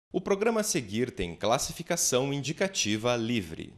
O programa a seguir tem classificação indicativa livre.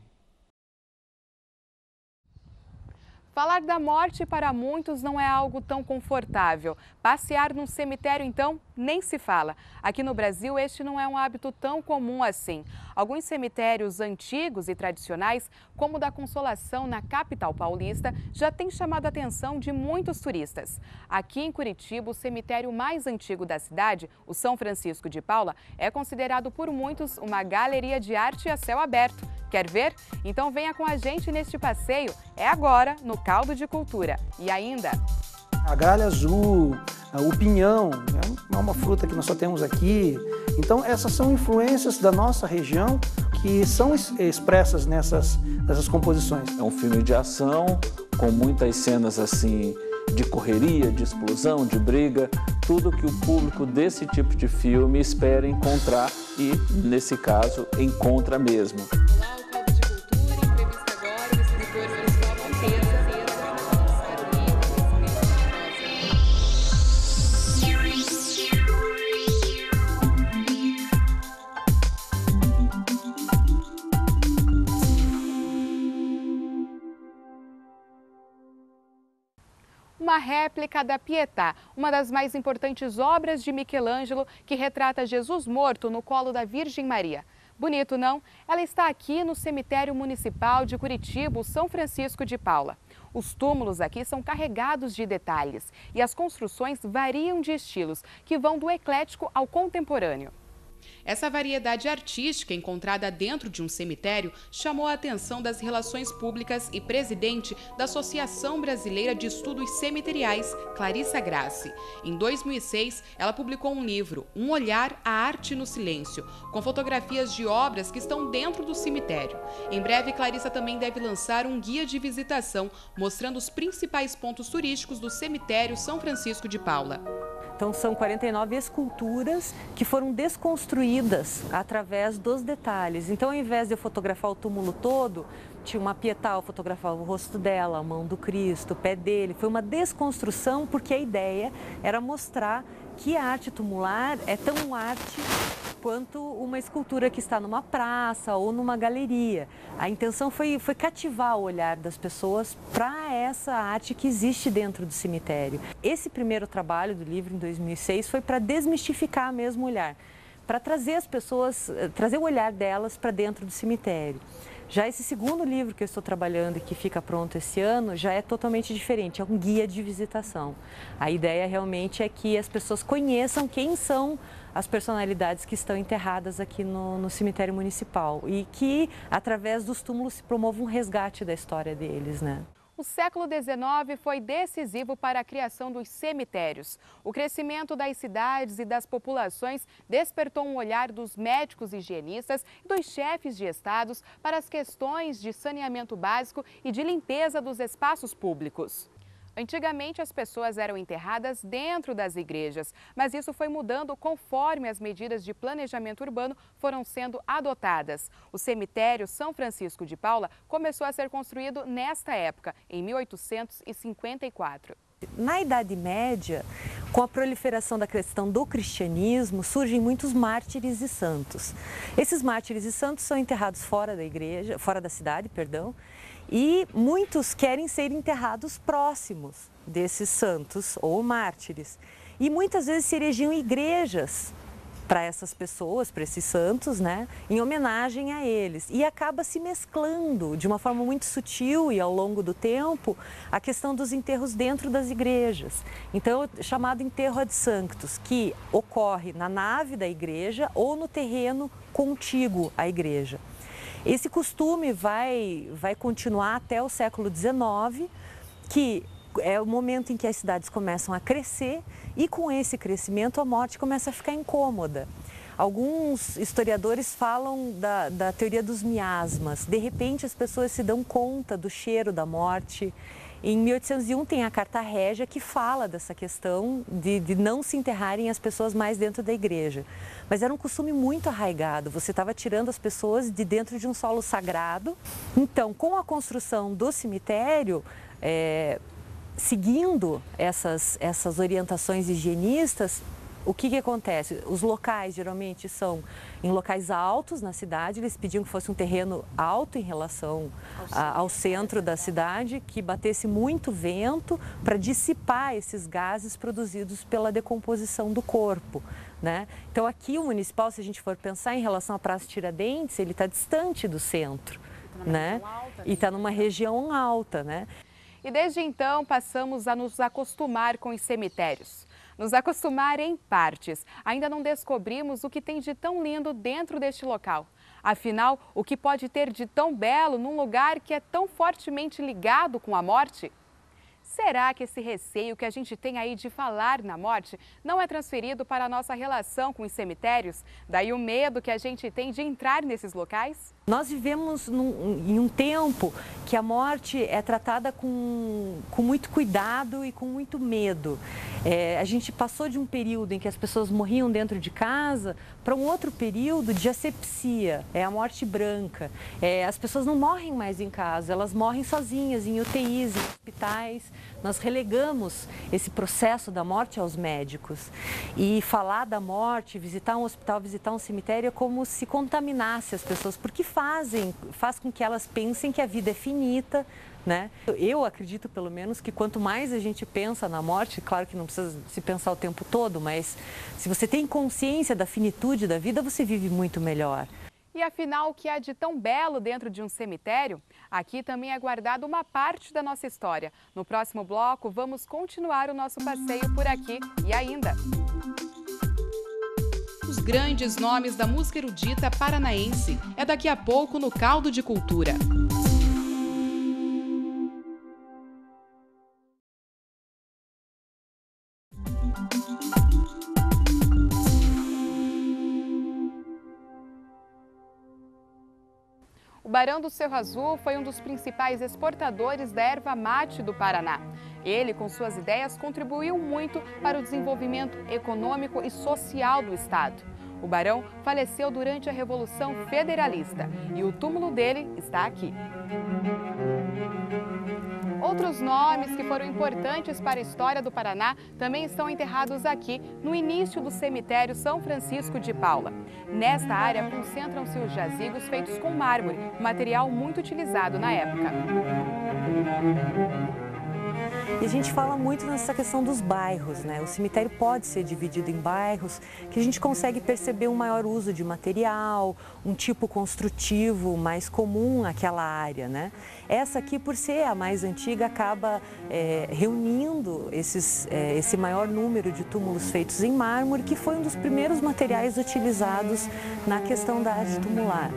Falar da morte para muitos não é algo tão confortável. Passear num cemitério, então, nem se fala. Aqui no Brasil, este não é um hábito tão comum assim. Alguns cemitérios antigos e tradicionais, como o da Consolação, na capital paulista, já têm chamado a atenção de muitos turistas. Aqui em Curitiba, o cemitério mais antigo da cidade, o São Francisco de Paula, é considerado por muitos uma galeria de arte a céu aberto. Quer ver? Então venha com a gente neste passeio. É agora, no Caldo de Cultura. E ainda... A galha azul, o pinhão, é uma fruta que nós só temos aqui. Então essas são influências da nossa região que são expressas nessas composições. É um filme de ação, com muitas cenas assim de correria, de explosão, de briga, tudo que o público desse tipo de filme espera encontrar e, nesse caso, encontra mesmo. Olá, o Caldo de Cultura, entrevista agora o escritor Cristóvão Monteiro. Uma réplica da Pietà, uma das mais importantes obras de Michelangelo, que retrata Jesus morto no colo da Virgem Maria. Bonito, não? Ela está aqui no cemitério municipal de Curitiba, o São Francisco de Paula. Os túmulos aqui são carregados de detalhes e as construções variam de estilos, que vão do eclético ao contemporâneo. Essa variedade artística encontrada dentro de um cemitério chamou a atenção das relações públicas e presidente da Associação Brasileira de Estudos Cemiteriais, Clarissa Grassi. Em 2006, ela publicou um livro, Um Olhar à Arte no Silêncio, com fotografias de obras que estão dentro do cemitério. Em breve, Clarissa também deve lançar um guia de visitação, mostrando os principais pontos turísticos do cemitério São Francisco de Paula. Então, são 49 esculturas que foram desconstruídas através dos detalhes. Então, ao invés de eu fotografar o túmulo todo, tinha uma Pietà, eu fotografava o rosto dela, a mão do Cristo, o pé dele. Foi uma desconstrução porque a ideia era mostrar que a arte tumular é tão arte quanto uma escultura que está numa praça ou numa galeria. A intenção foi cativar o olhar das pessoas para essa arte que existe dentro do cemitério. Esse primeiro trabalho do livro, em 2006, foi para desmistificar mesmo o olhar, para trazer as pessoas, trazer o olhar delas para dentro do cemitério. Já esse segundo livro que eu estou trabalhando e que fica pronto esse ano já é totalmente diferente, é um guia de visitação. A ideia realmente é que as pessoas conheçam quem são as personalidades que estão enterradas aqui no cemitério municipal e que, através dos túmulos, se promova um resgate da história deles, né? O século XIX foi decisivo para a criação dos cemitérios. O crescimento das cidades e das populações despertou um olhar dos médicos higienistas e dos chefes de estados para as questões de saneamento básico e de limpeza dos espaços públicos. Antigamente, as pessoas eram enterradas dentro das igrejas, mas isso foi mudando conforme as medidas de planejamento urbano foram sendo adotadas. O cemitério São Francisco de Paula começou a ser construído nesta época, em 1854. Na Idade Média, com a proliferação da questão do cristianismo, surgem muitos mártires e santos. Esses mártires e santos são enterrados fora da igreja, fora da cidade, perdão. E muitos querem ser enterrados próximos desses santos ou mártires. E muitas vezes se erigiam igrejas para essas pessoas, para esses santos, né, em homenagem a eles. E acaba se mesclando de uma forma muito sutil e ao longo do tempo a questão dos enterros dentro das igrejas. Então, é chamado enterro ad sanctus, que ocorre na nave da igreja ou no terreno contíguo à igreja. Esse costume vai continuar até o século XIX, que é o momento em que as cidades começam a crescer e com esse crescimento a morte começa a ficar incômoda. Alguns historiadores falam da teoria dos miasmas. De repente as pessoas se dão conta do cheiro da morte. Em 1801 tem a Carta Régia que fala dessa questão de não se enterrarem as pessoas mais dentro da igreja. Mas era um costume muito arraigado, você estava tirando as pessoas de dentro de um solo sagrado. Então, com a construção do cemitério, seguindo essas orientações higienistas, o que acontece? Os locais geralmente são em locais altos na cidade, eles pediam que fosse um terreno alto em relação ao centro da cidade, que batesse muito vento para dissipar esses gases produzidos pela decomposição do corpo, né? Então aqui o municipal, se a gente for pensar em relação à Praça Tiradentes, ele está distante do centro, né? E está numa região alta, né? E desde então passamos a nos acostumar com os cemitérios. Nos acostumar em partes. Ainda não descobrimos o que tem de tão lindo dentro deste local. Afinal, o que pode ter de tão belo num lugar que é tão fortemente ligado com a morte? Será que esse receio que a gente tem aí de falar na morte não é transferido para a nossa relação com os cemitérios? Daí o medo que a gente tem de entrar nesses locais? Nós vivemos em um tempo que a morte é tratada com muito cuidado e com muito medo. A gente passou de um período em que as pessoas morriam dentro de casa para um outro período de asepsia, é a morte branca. As pessoas não morrem mais em casa, elas morrem sozinhas, em UTIs, em hospitais. Nós relegamos esse processo da morte aos médicos. E falar da morte, visitar um hospital, visitar um cemitério é como se contaminasse as pessoas, porque faz com que elas pensem que a vida é finita, né? Eu acredito, pelo menos, que quanto mais a gente pensa na morte, claro que não precisa se pensar o tempo todo, mas se você tem consciência da finitude da vida, você vive muito melhor. E afinal, o que há de tão belo dentro de um cemitério? Aqui também é guardada uma parte da nossa história. No próximo bloco, vamos continuar o nosso passeio por aqui e ainda. Os grandes nomes da música erudita paranaense. É daqui a pouco no Caldo de Cultura. O Barão do Cerro Azul foi um dos principais exportadores da erva mate do Paraná. Ele, com suas ideias, contribuiu muito para o desenvolvimento econômico e social do estado. O barão faleceu durante a Revolução Federalista e o túmulo dele está aqui. Outros nomes que foram importantes para a história do Paraná também estão enterrados aqui, no início do cemitério São Francisco de Paula. Nesta área concentram-se os jazigos feitos com mármore, material muito utilizado na época. E a gente fala muito nessa questão dos bairros, né? O cemitério pode ser dividido em bairros, que a gente consegue perceber um maior uso de material, um tipo construtivo mais comum àquela área, né? Essa aqui, por ser a mais antiga, acaba reunindo esse maior número de túmulos feitos em mármore, que foi um dos primeiros materiais utilizados na questão da arte tumular.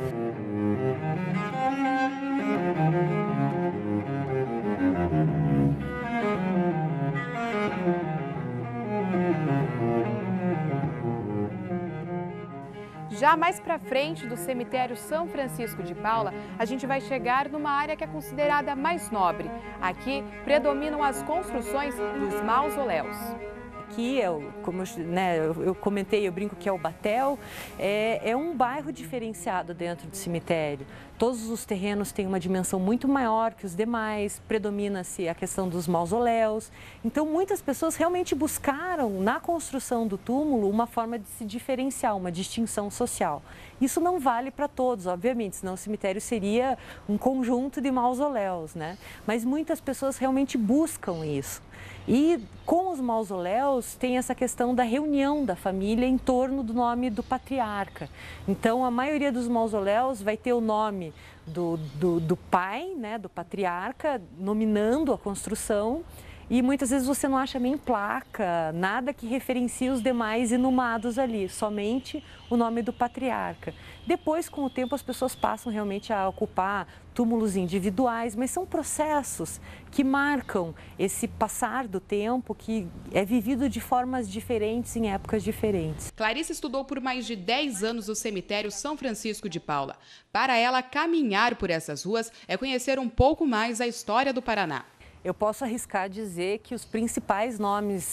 Já mais para frente do cemitério São Francisco de Paula, a gente vai chegar numa área que é considerada mais nobre. Aqui predominam as construções dos mausoléus. Aqui, como eu comentei, eu brinco que é o Batel, é um bairro diferenciado dentro do cemitério. Todos os terrenos têm uma dimensão muito maior que os demais, predomina-se a questão dos mausoléus. Então, muitas pessoas realmente buscaram, na construção do túmulo, uma forma de se diferenciar, uma distinção social. Isso não vale para todos, obviamente, senão o cemitério seria um conjunto de mausoléus, né? Mas muitas pessoas realmente buscam isso. E com os mausoléus tem essa questão da reunião da família em torno do nome do patriarca. Então, a maioria dos mausoléus vai ter o nome do pai, né, do patriarca, nominando a construção. E muitas vezes você não acha nem placa, nada que referencie os demais inumados ali, somente o nome do patriarca. Depois, com o tempo, as pessoas passam realmente a ocupar túmulos individuais, mas são processos que marcam esse passar do tempo, que é vivido de formas diferentes em épocas diferentes. Clarice estudou por mais de 10 anos o cemitério São Francisco de Paula. Para ela, caminhar por essas ruas é conhecer um pouco mais a história do Paraná. Eu posso arriscar dizer que os principais nomes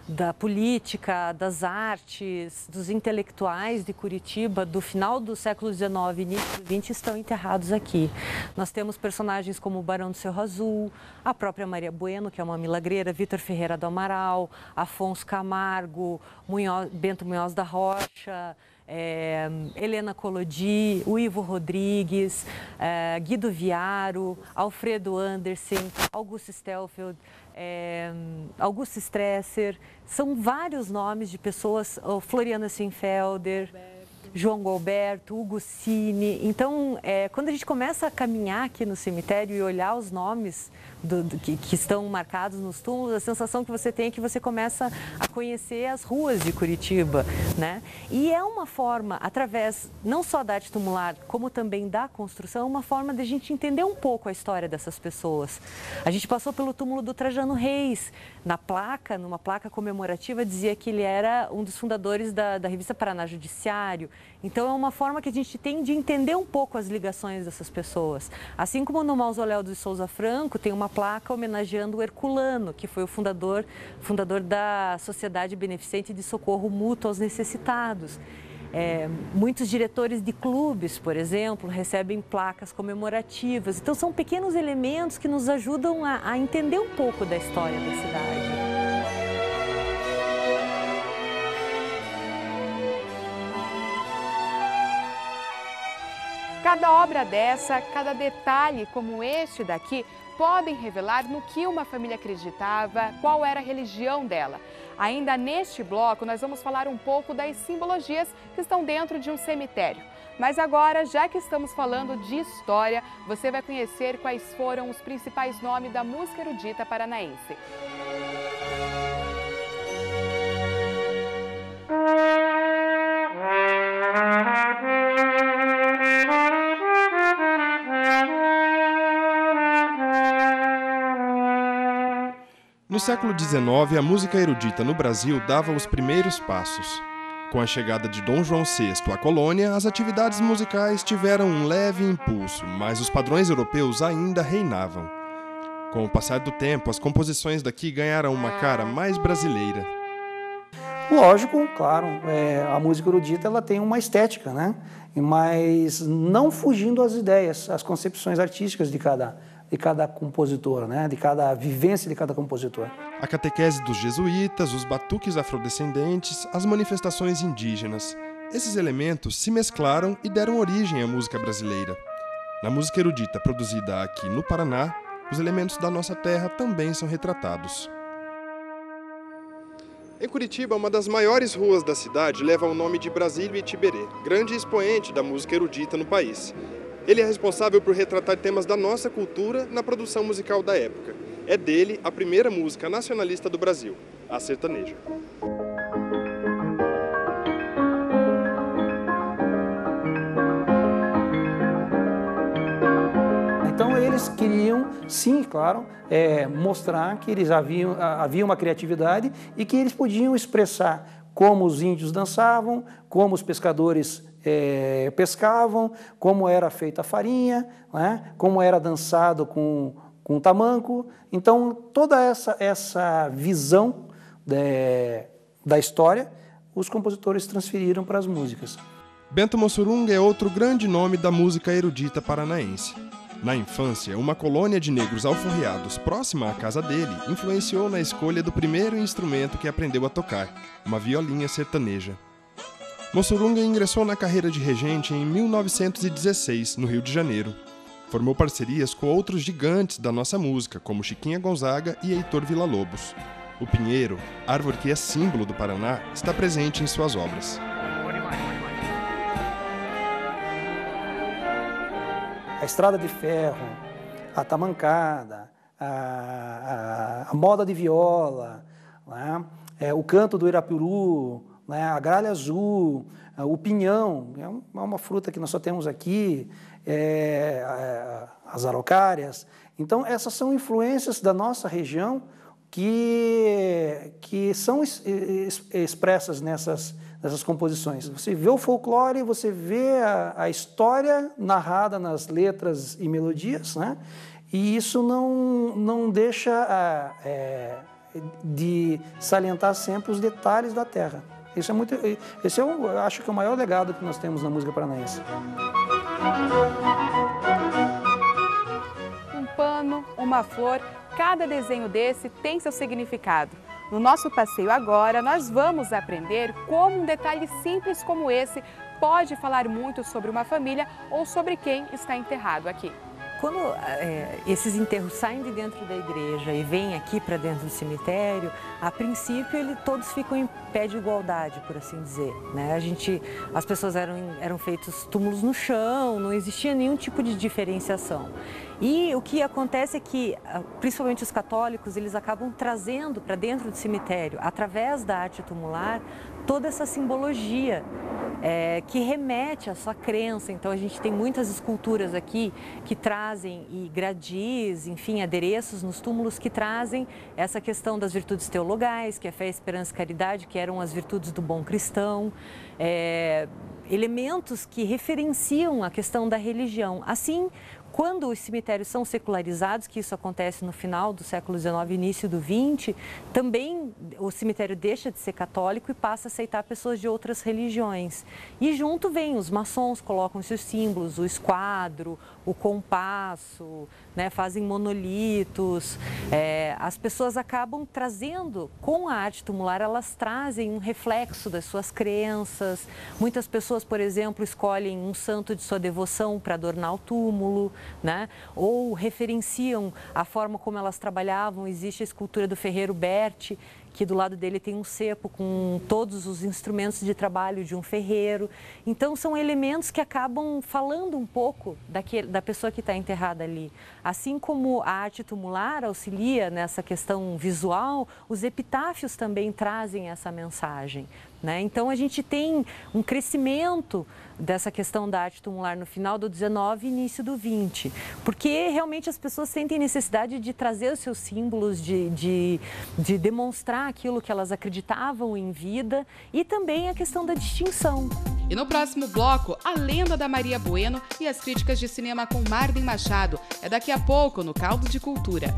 da política, das artes, dos intelectuais de Curitiba do final do século XIX e início do XX estão enterrados aqui. Nós temos personagens como o Barão do Cerro Azul, a própria Maria Bueno, que é uma milagreira, Vitor Ferreira do Amaral, Afonso Camargo, Bento Munhoz da Rocha, Helena Collodi, o Ivo Rodrigues, Guido Viaro, Alfredo Andersen, Augusto Stelfeld, Augusto Stresser. São vários nomes de pessoas, Floriana Sinfelder, João Gilberto, Hugo Cine. Então, quando a gente começa a caminhar aqui no cemitério e olhar os nomes que estão marcados nos túmulos, a sensação que você tem é que você começa a conhecer as ruas de Curitiba, né? E é uma forma, através não só da arte tumular, como também da construção, uma forma de a gente entender um pouco a história dessas pessoas. A gente passou pelo túmulo do Trajano Reis. Numa placa comemorativa, dizia que ele era um dos fundadores da revista Paraná Judiciário. Então, é uma forma que a gente tem de entender um pouco as ligações dessas pessoas. Assim como no Mausoléu de Souza Franco, tem uma placa homenageando o Herculano, que foi o fundador da Sociedade Beneficente de Socorro Mútuo aos Necessitados. Muitos diretores de clubes, por exemplo, recebem placas comemorativas. Então, são pequenos elementos que nos ajudam a entender um pouco da história da cidade. Cada obra dessa, cada detalhe como este daqui, podem revelar no que uma família acreditava, qual era a religião dela. Ainda neste bloco, nós vamos falar um pouco das simbologias que estão dentro de um cemitério. Mas agora, já que estamos falando de história, você vai conhecer quais foram os principais nomes da música erudita paranaense. No século XIX, a música erudita no Brasil dava os primeiros passos. Com a chegada de Dom João VI à colônia, as atividades musicais tiveram um leve impulso, mas os padrões europeus ainda reinavam. Com o passar do tempo, as composições daqui ganharam uma cara mais brasileira. Lógico, claro, a música erudita ela tem uma estética, né? Mas não fugindo às ideias, às concepções artísticas de cada compositor, né? De cada vivência de cada compositor. A catequese dos jesuítas, os batuques afrodescendentes, as manifestações indígenas. Esses elementos se mesclaram e deram origem à música brasileira. Na música erudita produzida aqui no Paraná, os elementos da nossa terra também são retratados. Em Curitiba, uma das maiores ruas da cidade leva o nome de Brasílio Itiberê, grande expoente da música erudita no país. Ele é responsável por retratar temas da nossa cultura na produção musical da época. É dele a primeira música nacionalista do Brasil, a sertaneja. Então eles queriam, sim, claro, mostrar que eles havia uma criatividade e que eles podiam expressar como os índios dançavam, como os pescadores pescavam, como era feita a farinha, né? Como era dançado com tamanco. Então, toda essa visão da história, os compositores transferiram para as músicas. Bento Mossurunga é outro grande nome da música erudita paranaense. Na infância, uma colônia de negros alforriados próxima à casa dele influenciou na escolha do primeiro instrumento que aprendeu a tocar, uma violinha sertaneja. Mossurunga ingressou na carreira de regente em 1916, no Rio de Janeiro. Formou parcerias com outros gigantes da nossa música, como Chiquinha Gonzaga e Heitor Villa-Lobos. O pinheiro, árvore que é símbolo do Paraná, está presente em suas obras. A estrada de ferro, a tamancada, a moda de viola, né? O canto do Irapuru, né? A gralha azul, o pinhão, é uma fruta que nós só temos aqui, as araucárias. Então, essas são influências da nossa região que são expressas nessas composições. Você vê o folclore, você vê a história narrada nas letras e melodias, né? E isso não deixa de salientar sempre os detalhes da terra. Esse eu acho que é o maior legado que nós temos na música paranaense. Um pano, uma flor, cada desenho desse tem seu significado. No nosso passeio agora, nós vamos aprender como um detalhe simples como esse pode falar muito sobre uma família ou sobre quem está enterrado aqui. Quando esses enterros saem de dentro da igreja e vêm aqui para dentro do cemitério, a princípio todos ficam em pé de igualdade, por assim dizer, né? As pessoas eram feitos túmulos no chão, não existia nenhum tipo de diferenciação. E o que acontece é que, principalmente os católicos, eles acabam trazendo para dentro do cemitério, através da arte tumular, toda essa simbologia que remete à sua crença. Então a gente tem muitas esculturas aqui que trazem, e gradis, enfim, adereços nos túmulos que trazem essa questão das virtudes teologais, que é fé, esperança e caridade, que eram as virtudes do bom cristão, elementos que referenciam a questão da religião. Assim, quando os cemitérios são secularizados, que isso acontece no final do século XIX e início do XX, também o cemitério deixa de ser católico e passa a aceitar pessoas de outras religiões. E junto vem os maçons, colocam seus símbolos, o esquadro, o compasso, né, fazem monolitos. As pessoas acabam trazendo, com a arte tumular, elas trazem um reflexo das suas crenças. Muitas pessoas, por exemplo, escolhem um santo de sua devoção para adornar o túmulo, né? Ou referenciam a forma como elas trabalhavam. Existe a escultura do ferreiro Berti, que do lado dele tem um cepo com todos os instrumentos de trabalho de um ferreiro. Então, são elementos que acabam falando um pouco da pessoa que está enterrada ali. Assim como a arte tumular auxilia nessa questão visual, os epitáfios também trazem essa mensagem, né? Então, a gente tem um crescimento dessa questão da arte tumular no final do XIX e início do XX, porque realmente as pessoas sentem necessidade de trazer os seus símbolos, de demonstrar aquilo que elas acreditavam em vida, e também a questão da distinção. E no próximo bloco, a lenda da Maria Bueno e as críticas de cinema com Marden Machado. É daqui a pouco no Caldo de Cultura.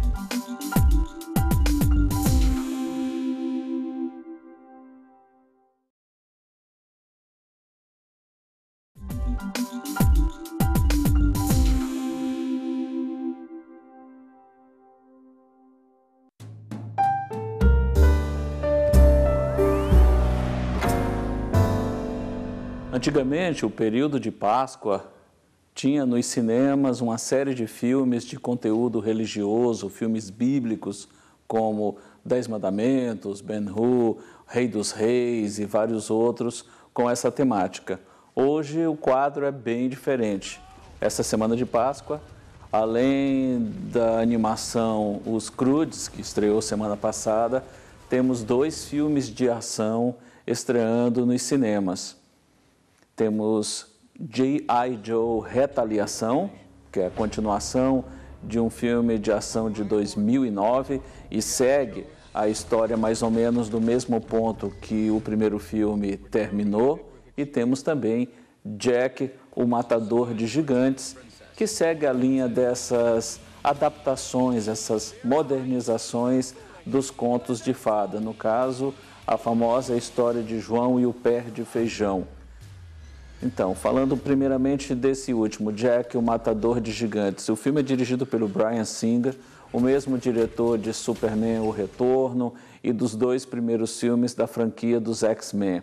Antigamente, o período de Páscoa tinha nos cinemas uma série de filmes de conteúdo religioso, filmes bíblicos, como 10 Mandamentos, Ben-Hur, Rei dos Reis e vários outros com essa temática. Hoje o quadro é bem diferente. Essa semana de Páscoa, além da animação Os Croods, que estreou semana passada, temos 2 filmes de ação estreando nos cinemas. Temos G.I. Joe Retaliação, que é a continuação de um filme de ação de 2009 e segue a história mais ou menos do mesmo ponto que o primeiro filme terminou. E temos também Jack, o Matador de Gigantes, que segue a linha dessas adaptações, essas modernizações dos contos de fada. No caso, a famosa história de João e o Pé de Feijão. Então, falando primeiramente desse último, Jack, o Matador de Gigantes. O filme é dirigido pelo Bryan Singer, o mesmo diretor de Superman, O Retorno, e dos 2 primeiros filmes da franquia dos X-Men.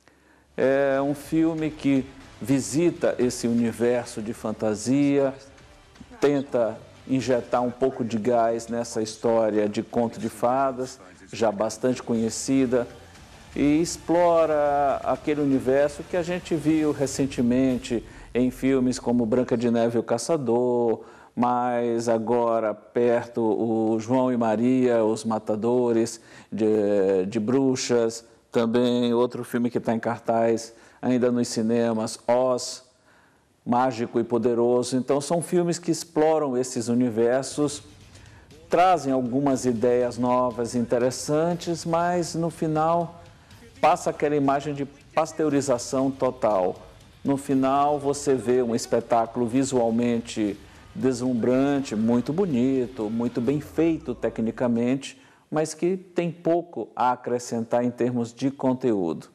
É um filme que visita esse universo de fantasia, tenta injetar um pouco de gás nessa história de conto de fadas, já bastante conhecida, e explora aquele universo que a gente viu recentemente em filmes como Branca de Neve e o Caçador, mas agora perto o João e Maria, Os Matadores de Bruxas, também outro filme que está em cartaz ainda nos cinemas, Oz, Mágico e Poderoso. Então são filmes que exploram esses universos, trazem algumas ideias novas, interessantes, mas no final passa aquela imagem de pasteurização total. No final você vê um espetáculo visualmente deslumbrante, muito bonito, muito bem feito tecnicamente, mas que tem pouco a acrescentar em termos de conteúdo.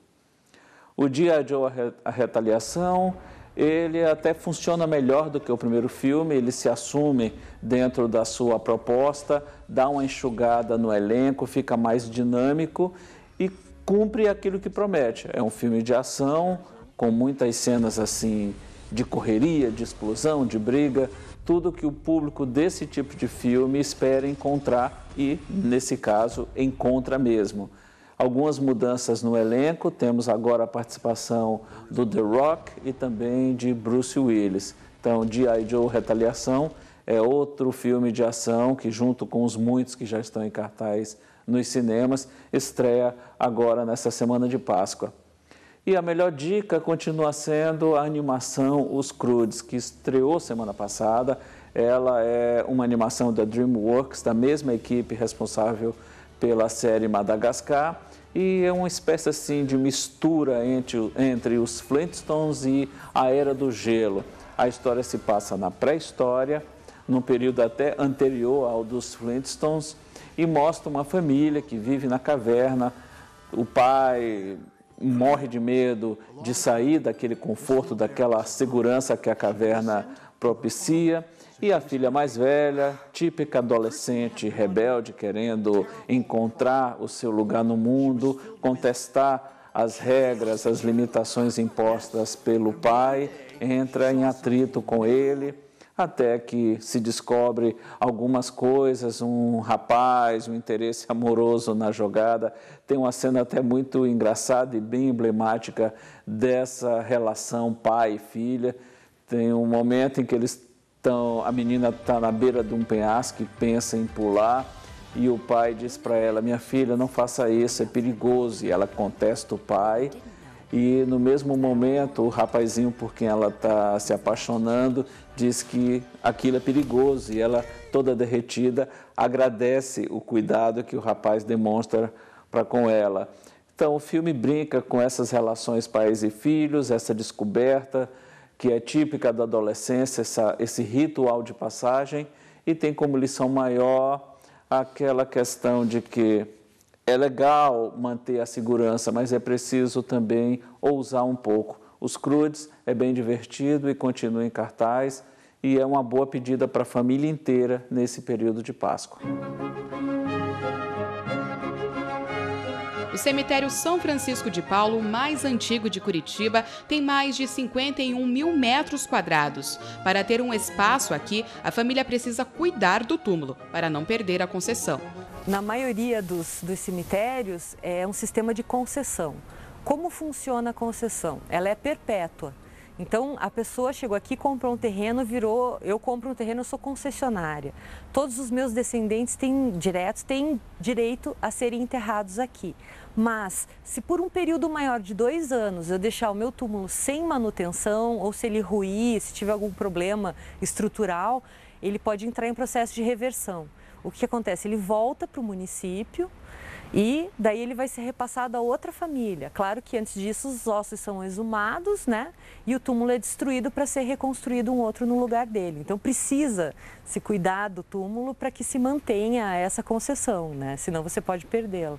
O G.I. Joe, a Retaliação, ele até funciona melhor do que o primeiro filme, ele se assume dentro da sua proposta, dá uma enxugada no elenco, fica mais dinâmico e cumpre aquilo que promete. É um filme de ação, com muitas cenas assim de correria, de explosão, de briga, tudo que o público desse tipo de filme espera encontrar e, nesse caso, encontra mesmo. Algumas mudanças no elenco, temos agora a participação do The Rock e também de Bruce Willis. Então, G.I. Joe Retaliação é outro filme de ação que, junto com os muitos que já estão em cartaz nos cinemas, estreia agora nessa semana de Páscoa. E a melhor dica continua sendo a animação Os Croods, que estreou semana passada. Ela é uma animação da DreamWorks, da mesma equipe responsável pela série Madagascar, e é uma espécie assim de mistura entre os Flintstones e a Era do Gelo. A história se passa na pré-história, num período até anterior ao dos Flintstones, e mostra uma família que vive na caverna. O pai morre de medo de sair daquele conforto, daquela segurança que a caverna propicia. E a filha mais velha, típica adolescente rebelde, querendo encontrar o seu lugar no mundo, contestar as regras, as limitações impostas pelo pai, entra em atrito com ele, até que se descobre algumas coisas, um rapaz, um interesse amoroso na jogada. Tem uma cena até muito engraçada e bem emblemática dessa relação pai e filha. Tem um momento em que a menina está na beira de um penhasco e pensa em pular, e o pai diz para ela: minha filha, não faça isso, é perigoso. E ela contesta o pai, e no mesmo momento o rapazinho por quem ela está se apaixonando diz que aquilo é perigoso, e ela, toda derretida, agradece o cuidado que o rapaz demonstra para com ela. Então o filme brinca com essas relações pais e filhos, essa descoberta que é típica da adolescência, esse ritual de passagem, e tem como lição maior aquela questão de que é legal manter a segurança, mas é preciso também ousar um pouco. Os Croods é bem divertido e continua em cartaz, e é uma boa pedida para a família inteira nesse período de Páscoa. O cemitério São Francisco de Paula, o mais antigo de Curitiba, tem mais de 51 mil metros quadrados. Para ter um espaço aqui, a família precisa cuidar do túmulo, para não perder a concessão. Na maioria dos cemitérios, é um sistema de concessão. Como funciona a concessão? Ela é perpétua. Então, a pessoa chegou aqui, comprou um terreno, eu compro um terreno, eu sou concessionária. Todos os meus descendentes têm direito a serem enterrados aqui. Mas, se por um período maior de 2 anos eu deixar o meu túmulo sem manutenção, ou se ele ruir, se tiver algum problema estrutural, ele pode entrar em processo de reversão. O que acontece? Ele volta para o município e daí ele vai ser repassado a outra família. Claro que antes disso os ossos são exumados, né? E o túmulo é destruído para ser reconstruído um outro no lugar dele. Então precisa se cuidar do túmulo para que se mantenha essa concessão, né? Senão você pode perdê-lo.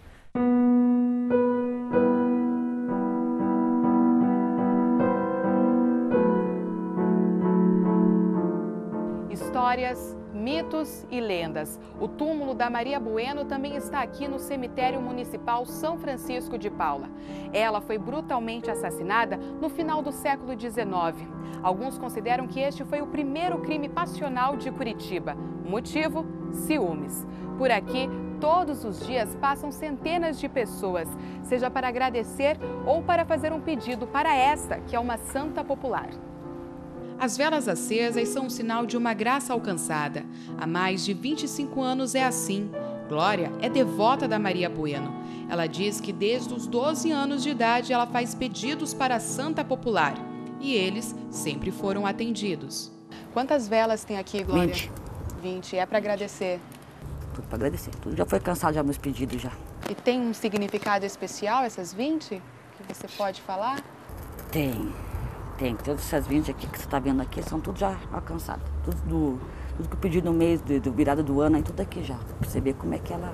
Histórias, mitos e lendas. O túmulo da Maria Bueno também está aqui no cemitério municipal São Francisco de Paula. Ela foi brutalmente assassinada no final do século XIX. Alguns consideram que este foi o primeiro crime passional de Curitiba. Motivo? Ciúmes. Por aqui, todos os dias passam centenas de pessoas, seja para agradecer ou para fazer um pedido para esta, que é uma santa popular. As velas acesas são um sinal de uma graça alcançada. Há mais de 25 anos é assim. Glória é devota da Maria Bueno. Ela diz que desde os 12 anos de idade ela faz pedidos para a Santa Popular. E eles sempre foram atendidos. Quantas velas tem aqui, Glória? 20. 20. É para agradecer? Tudo para agradecer. Tudo já foi cansado, já meus pedidos já. E tem um significado especial essas 20? Que você pode falar? Tem. Todas essas 20 aqui que você está vendo aqui são tudo já alcançadas. Tudo que eu pedi no mês do virada do ano, aí tudo aqui já. Pra você ver como é que ela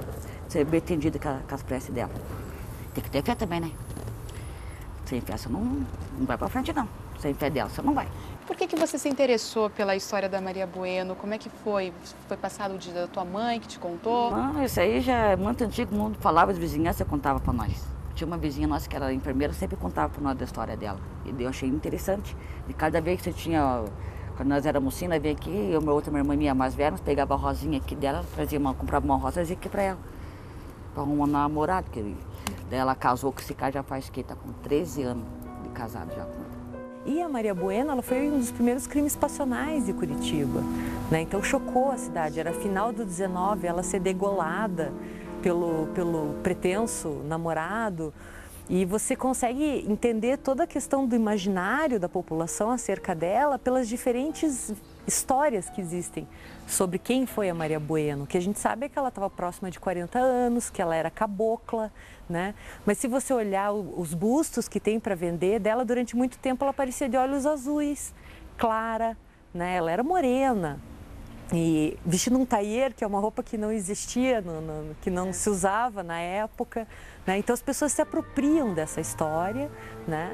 ser bem atendida com as preces dela. Tem que ter fé também, né? Sem fé você não vai pra frente, não. Sem fé dela você não vai. Por que você se interessou pela história da Maria Bueno? Como é que foi? Foi passado o dia da tua mãe que te contou? Não, isso aí já é muito antigo, o mundo falava, as vizinhanças contava para nós. Tinha uma vizinha nossa que era enfermeira, sempre contava para nós da história dela. E eu achei interessante. E cada vez que você tinha, quando nós éramos mocinhos, nós vinha aqui, eu, minha outra irmã minha mais velha, nós pegava a rosinha aqui dela, comprava uma rosa e trazia aqui para ela. Para arrumar um namorado. Daí ela casou com esse cara já faz que tá com 13 anos de casado já com ela. E a Maria Bueno, ela foi um dos primeiros crimes passionais de Curitiba, né? Então chocou a cidade. Era final do 19, ela ser degolada pelo pretenso namorado. E você consegue entender toda a questão do imaginário da população acerca dela pelas diferentes histórias que existem sobre quem foi a Maria Bueno. Que a gente sabe é que ela estava próxima de 40 anos, que ela era cabocla, né? Mas se você olhar os bustos que tem para vender dela, durante muito tempo ela parecia de olhos azuis, clara, né? Ela era morena. E vestindo um tailleur, que é uma roupa que não existia, que não se usava na época, né? Então as pessoas se apropriam dessa história, né?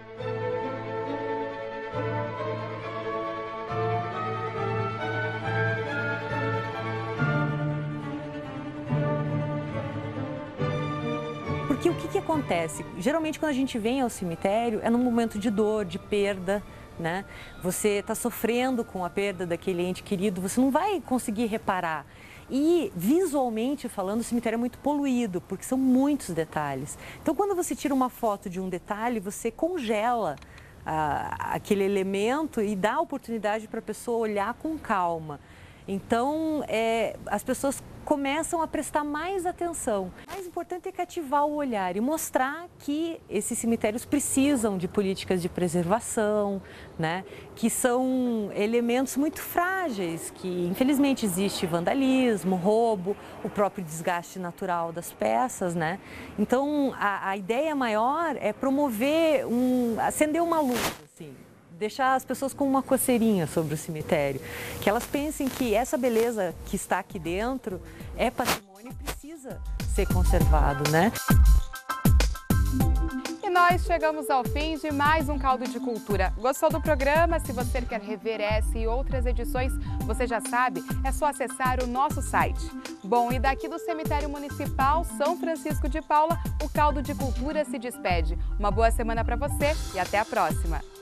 Porque o que acontece? Geralmente quando a gente vem ao cemitério é num momento de dor, de perda, né? Você está sofrendo com a perda daquele ente querido, você não vai conseguir reparar. E visualmente falando, o cemitério é muito poluído, porque são muitos detalhes. Então quando você tira uma foto de um detalhe, você congela aquele elemento e dá a oportunidade para a pessoa olhar com calma. Então, as pessoas começam a prestar mais atenção. O mais importante é cativar o olhar e mostrar que esses cemitérios precisam de políticas de preservação, né? Que são elementos muito frágeis, que infelizmente existe vandalismo, roubo, o próprio desgaste natural das peças, né? Então, a ideia maior é promover, acender uma luz, assim. Deixar as pessoas com uma coceirinha sobre o cemitério, que elas pensem que essa beleza que está aqui dentro é patrimônio e precisa ser conservado, né? E nós chegamos ao fim de mais um Caldo de Cultura. Gostou do programa? Se você quer rever essa e outras edições, você já sabe, é só acessar o nosso site. Bom, e daqui do Cemitério Municipal São Francisco de Paula, o Caldo de Cultura se despede. Uma boa semana para você e até a próxima!